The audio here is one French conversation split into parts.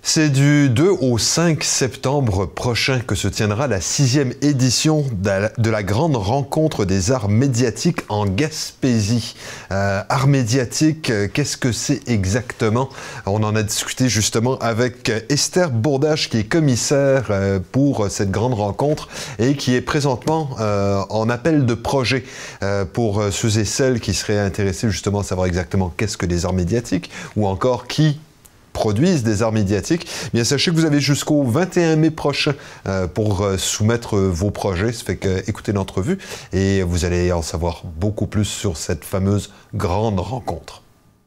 C'est du 2 au 5 septembre prochain que se tiendra la 6e édition de la grande rencontre des arts médiatiques en Gaspésie. Arts médiatiques, qu'est-ce que c'est exactement? On en a discuté justement avec Esther Bourdage, qui est commissaire pour cette grande rencontre et qui est présentement en appel de projet pour ceux et celles qui seraient intéressés justement à savoir exactement qu'est-ce que les arts médiatiques ou encore qui produisent des arts médiatiques. Bien, sachez que vous avez jusqu'au 21 mai prochain pour soumettre vos projets. Ça fait que écoutez l'entrevue et vous allez en savoir beaucoup plus sur cette fameuse grande rencontre.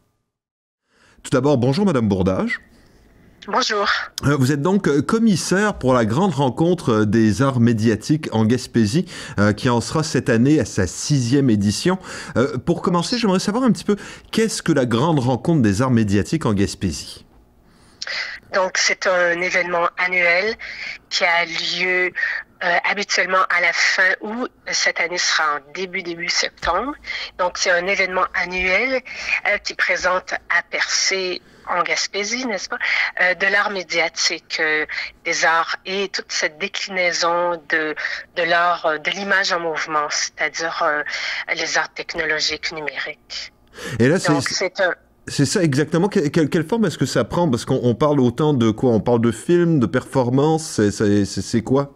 Tout d'abord, bonjour Madame Bourdage. Bonjour. Vous êtes donc commissaire pour la grande rencontre des arts médiatiques en Gaspésie qui en sera cette année à sa 6e édition. Pour commencer, j'aimerais savoir un petit peu qu'est-ce que la grande rencontre des arts médiatiques en Gaspésie? Donc, c'est un événement annuel qui a lieu habituellement à la fin août. Cette année sera en début septembre. Donc, c'est un événement annuel qui présente à Percé, en Gaspésie, n'est-ce pas, de l'art médiatique, des arts et toute cette déclinaison de l'art, de l'image en mouvement, c'est-à-dire les arts technologiques numériques. Et là, donc, c'est un... C'est ça exactement. Quelle forme est-ce que ça prend? Parce qu'on parle autant de quoi? On parle de films, de performances, c'est quoi?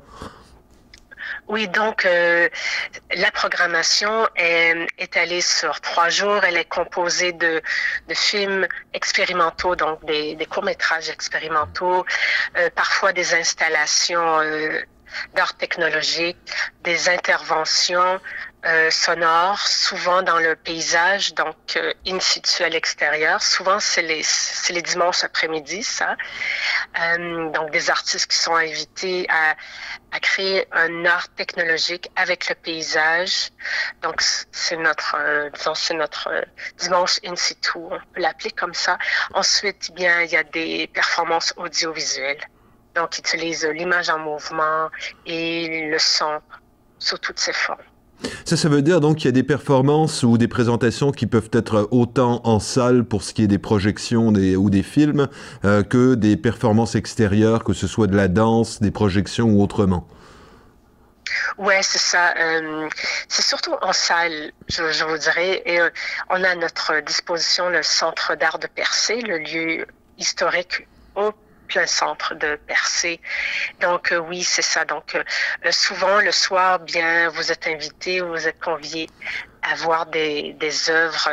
Oui, donc la programmation est étalée sur 3 jours. Elle est composée de films expérimentaux, donc des courts-métrages expérimentaux, parfois des installations d'art technologique, des interventions sonores, souvent dans le paysage, donc in situ à l'extérieur. Souvent, c'est les dimanches après-midi, ça. Donc, des artistes qui sont invités à créer un art technologique avec le paysage. Donc, c'est notre dimanche in situ, on peut l'appeler comme ça. Ensuite, eh bien, il y a des performances audiovisuelles. Donc, qui utilisent l'image en mouvement et le son sous toutes ses formes. Ça veut dire donc qu'il y a des performances ou des présentations qui peuvent être autant en salle pour ce qui est des projections ou des films que des performances extérieures, que ce soit de la danse, des projections ou autrement. Ouais, c'est ça. C'est surtout en salle, je vous dirais. Et on a à notre disposition le Centre d'art de Percé, le lieu historique au plein centre de Percé. Donc oui, c'est ça. Donc souvent le soir, bien, vous êtes invité ou vous êtes convié à voir des œuvres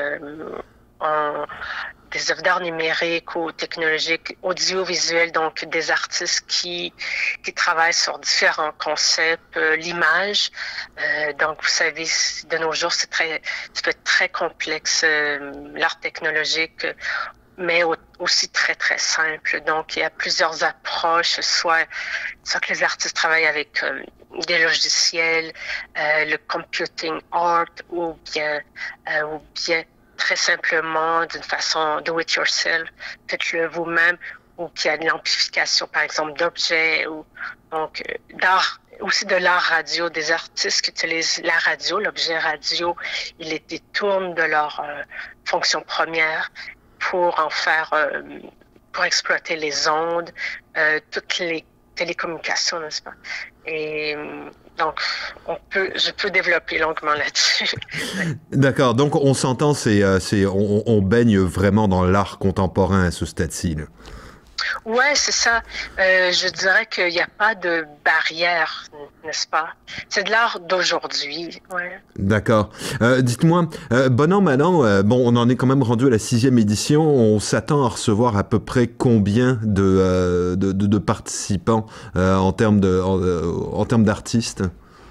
des œuvres d'art numérique ou technologique, audiovisuel, donc des artistes qui travaillent sur différents concepts, l'image. Donc, vous savez, de nos jours, ça peut être très complexe, l'art technologique, mais aussi très, très simple. Donc, il y a plusieurs approches, soit que les artistes travaillent avec des logiciels, le computing art, ou bien très simplement d'une façon do-it-yourself, faites-le vous-même, ou qu'il y a de l'amplification, par exemple, d'objets, ou donc d'art, aussi de l'art radio, des artistes qui utilisent la radio, l'objet radio, ils les détournent de leur fonction première pour en faire, pour exploiter les ondes, toutes les télécommunications, n'est-ce pas? Et donc, je peux développer longuement là-dessus. D'accord. Donc, on s'entend, on baigne vraiment dans l'art contemporain à ce stade-ci. Ouais, c'est ça. Je dirais qu'il n'y a pas de barrière, n'est-ce pas? C'est de l'art d'aujourd'hui. Ouais. D'accord. Dites-moi, bon an, mal an, bon, on en est quand même rendu à la 6e édition. On s'attend à recevoir à peu près combien de participants en termes d'artistes?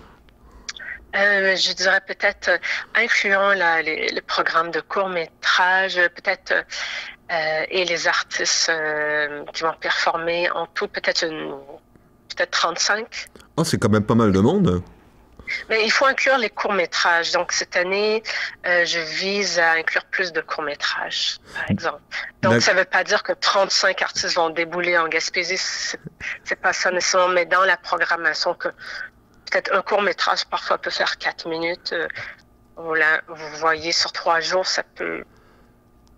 Je dirais peut-être, incluant le programme de court-métrage, peut-être et les artistes qui vont performer en tout, peut-être 35. Oh, c'est quand même pas mal de monde. Mais il faut inclure les courts-métrages. Donc, cette année, je vise à inclure plus de courts-métrages, par exemple. Donc, ça ne veut pas dire que 35 artistes vont débouler en Gaspésie. C'est pas ça nécessairement, mais dans la programmation, que peut-être un court-métrage, parfois, peut faire 4 minutes. Vous voyez, sur 3 jours, ça peut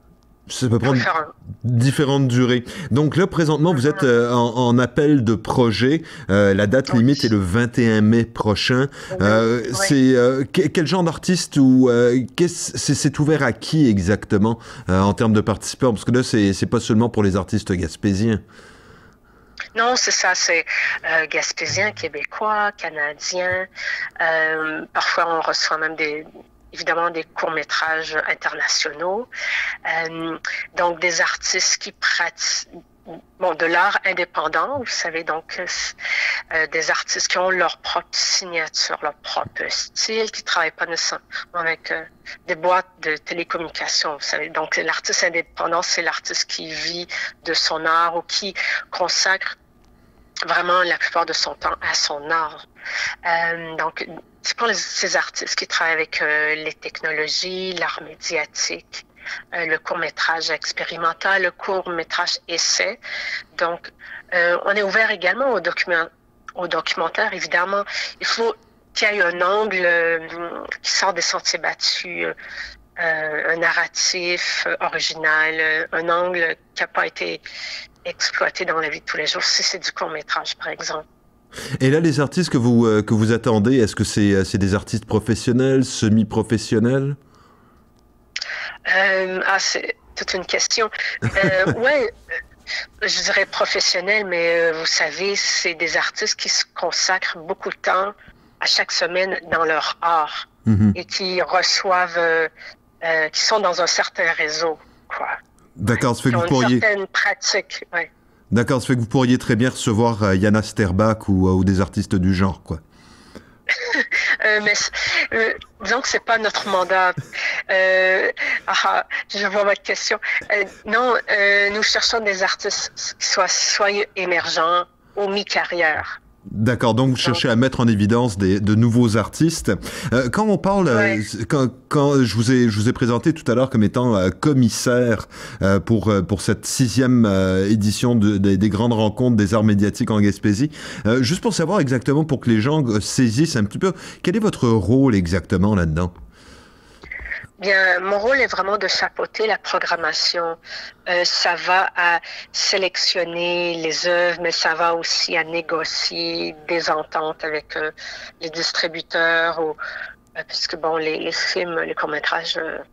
Ça peut prendre faire différentes durées. Donc là, présentement, vous êtes en appel de projet. La date limite est le 21 mai prochain. C'est quel genre d'artiste ou c'est ouvert à qui exactement en termes de participants? Parce que là, c'est pas seulement pour les artistes gaspésiens. Non, c'est ça, c'est gaspésien, québécois, canadien. Parfois, on reçoit même évidemment des courts-métrages internationaux. Donc, des artistes qui pratiquent de l'art indépendant, vous savez, donc des artistes qui ont leur propre signature, leur propre style, qui travaillent pas nécessairement avec des boîtes de télécommunications, vous savez. Donc, l'artiste indépendant, c'est l'artiste qui vit de son art ou qui consacre vraiment la plupart de son temps à son art. Donc, c'est pour ces artistes qui travaillent avec les technologies, l'art médiatique, le court-métrage expérimental, le court-métrage essai. Donc, on est ouvert également au documentaire. Évidemment, il faut qu'il y ait un angle qui sort des sentiers battus, un narratif original, un angle qui n'a pas été exploité dans la vie de tous les jours, si c'est du court-métrage, par exemple. Et là, les artistes que vous attendez, est-ce que c'est des artistes professionnels, semi-professionnels? C'est toute une question. Ouais, je dirais professionnel, mais vous savez, c'est des artistes qui se consacrent beaucoup de temps à chaque semaine dans leur art et qui reçoivent, qui sont dans un certain réseau, quoi. D'accord, ça fait qui que ont vous pourriez... une certaine pratique, ouais. D'accord, ça fait que vous pourriez très bien recevoir Yana Sterbach ou des artistes du genre, quoi. Mais disons que c'est pas notre mandat. Je vois votre question. Non, nous cherchons des artistes qui soient soit émergents ou mi-carrière. D'accord, donc vous cherchez à mettre en évidence de nouveaux artistes. Quand on parle, quand je vous ai présenté tout à l'heure comme étant commissaire pour cette 6e édition des grandes rencontres des arts médiatiques en Gaspésie, juste pour savoir exactement, pour que les gens saisissent un petit peu, quel est votre rôle exactement là-dedans? Bien, mon rôle est vraiment de chapeauter la programmation. Ça va à sélectionner les œuvres, mais ça va aussi à négocier des ententes avec les distributeurs, puisque bon, les films, les courts-métrages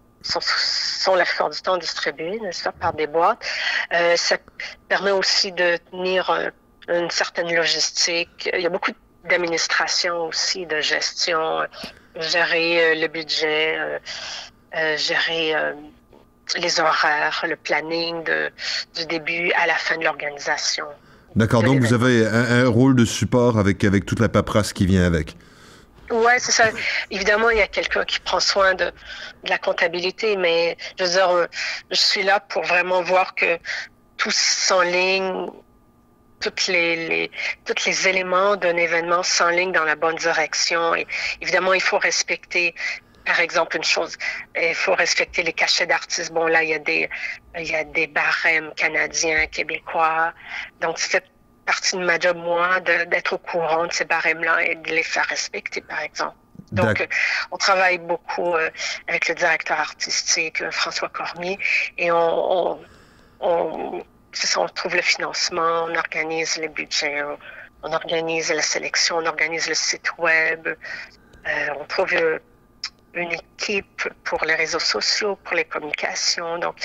sont la plupart du temps distribués, n'est-ce pas, par des boîtes. Ça permet aussi de tenir une certaine logistique. Il y a beaucoup d'administration aussi, de gestion, gérer le budget. Gérer les horaires, le planning du début à la fin de l'organisation. D'accord, donc vous avez un rôle de support avec toute la paperasse qui vient avec. Oui, c'est ça. Évidemment, il y a quelqu'un qui prend soin de la comptabilité, mais je veux dire, je suis là pour vraiment voir que tout s'enligne, tous les éléments d'un événement s'enlignent dans la bonne direction. Et évidemment, il faut respecter. Par exemple, une chose, il faut respecter les cachets d'artistes. Bon, là, il y a des barèmes canadiens, québécois. Donc, ça fait partie de ma job, moi, d'être au courant de ces barèmes-là et de les faire respecter, par exemple. Donc, on travaille beaucoup avec le directeur artistique, François Cormier, et on trouve le financement, on organise les budgets, on organise la sélection, on organise le site web, on trouve une équipe pour les réseaux sociaux, pour les communications. Donc,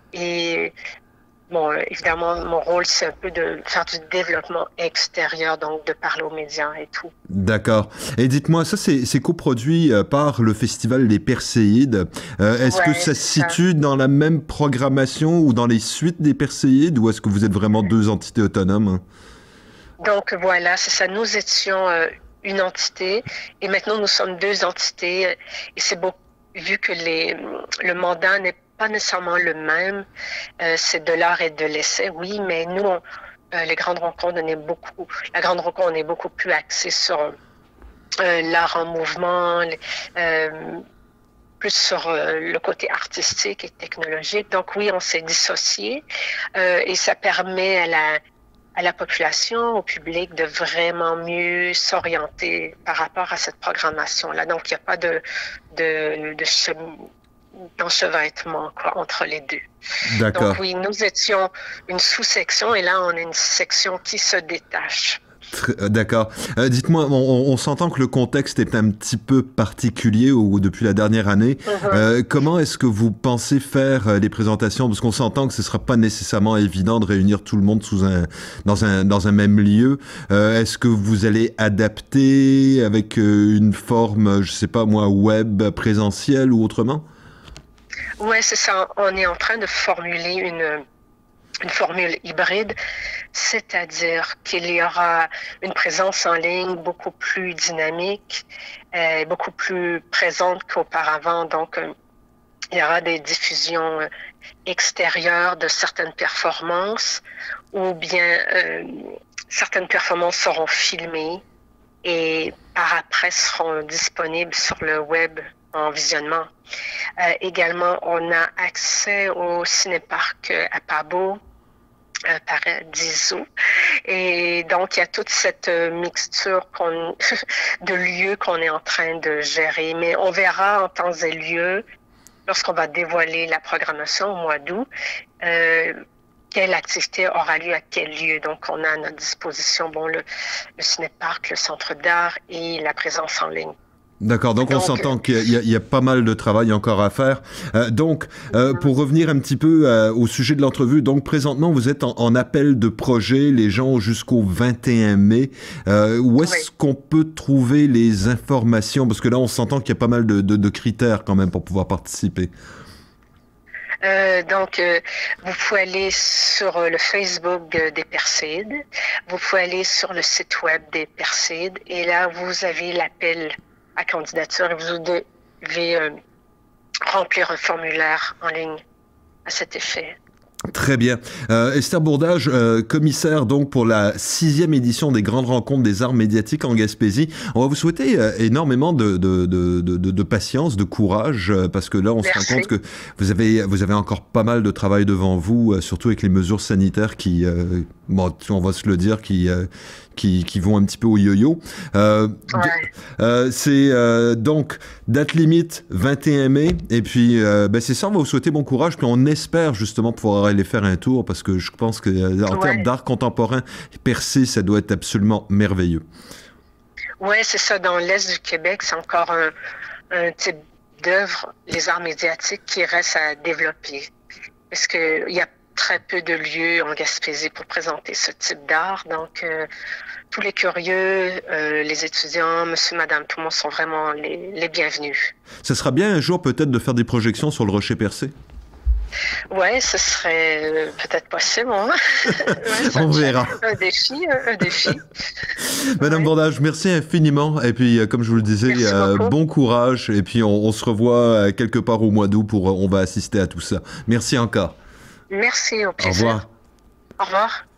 et bon, évidemment, mon rôle, c'est un peu de faire du développement extérieur, donc de parler aux médias et tout. D'accord. Et dites-moi, ça, c'est coproduit par le Festival des Perséides. Est-ce que ça se situe dans la même programmation ou dans les suites des Perséides, ou est-ce que vous êtes vraiment deux entités autonomes? Donc, voilà, c'est ça. Nous étions une entité et maintenant nous sommes deux entités et c'est beau vu que le mandat n'est pas nécessairement le même, c'est de l'art et de l'essai, oui, mais nous les grandes rencontres on est beaucoup plus axé sur l'art en mouvement, plus sur le côté artistique et technologique. Donc oui, on s'est dissocié et ça permet à la population, au public, de vraiment mieux s'orienter par rapport à cette programmation-là. Donc, il n'y a pas de d'enchevêtrement, quoi, entre les deux. D'accord. Donc oui, nous étions une sous-section et là, on est une section qui se détache. D'accord. Dites-moi, on s'entend que le contexte est un petit peu particulier depuis la dernière année. Comment est-ce que vous pensez faire les présentations? Parce qu'on s'entend que ce ne sera pas nécessairement évident de réunir tout le monde dans un même lieu. Est-ce que vous allez adapter avec une forme, je sais pas moi, web, présentielle ou autrement? Oui, c'est ça. On est en train de formuler une formule hybride, c'est-à-dire qu'il y aura une présence en ligne beaucoup plus dynamique, beaucoup plus présente qu'auparavant. Donc, il y aura des diffusions extérieures de certaines performances ou bien certaines performances seront filmées et par après seront disponibles sur le web en visionnement. Également, on a accès au cinéparc à Pabo, Paradiso. Et donc, il y a toute cette mixture de lieux qu'on est en train de gérer. Mais on verra en temps et lieu, lorsqu'on va dévoiler la programmation au mois d'août, quelle activité aura lieu à quel lieu. Donc, on a à notre disposition le cinéparc, le centre d'art et la présence en ligne. D'accord, donc on s'entend qu'il y a pas mal de travail encore à faire. Pour revenir un petit peu au sujet de l'entrevue, donc présentement vous êtes en appel de projet, les gens jusqu'au 21 mai. Où est-ce qu'on peut trouver les informations? Parce que là on s'entend qu'il y a pas mal de critères quand même pour pouvoir participer. Vous pouvez aller sur le Facebook des Persides, vous pouvez aller sur le site web des Persides et là vous avez l'appel à candidature et vous devez remplir un formulaire en ligne à cet effet. Très bien. Esther Bourdage, commissaire donc pour la 6e édition des Grandes Rencontres des Arts Médiatiques en Gaspésie. On va vous souhaiter énormément de patience, de courage, parce que là, on se rend compte que vous avez encore pas mal de travail devant vous, surtout avec les mesures sanitaires qui, on va se le dire, qui vont un petit peu au yo-yo. C'est donc date limite 21 mai. Et puis, c'est ça, on va vous souhaiter bon courage. Puis on espère justement pouvoir aller faire un tour parce que je pense qu'en termes d'art contemporain, Percé, ça doit être absolument merveilleux. Oui, c'est ça. Dans l'Est du Québec, c'est encore un type d'œuvre, les arts médiatiques, qui reste à développer. Parce qu'il y a très peu de lieux en Gaspésie pour présenter ce type d'art. Donc, tous les curieux, les étudiants, monsieur, madame, tout le monde sont vraiment les bienvenus. Ça sera bien un jour peut-être de faire des projections sur le Rocher Percé? Oui, ce serait peut-être possible. Hein? On verra. Un défi. Madame Bourdage, merci infiniment. Et puis, comme je vous le disais, bon courage. Et puis, on se revoit quelque part au mois d'août on va assister à tout ça. Merci encore. Merci, au plaisir. Au revoir. Au revoir.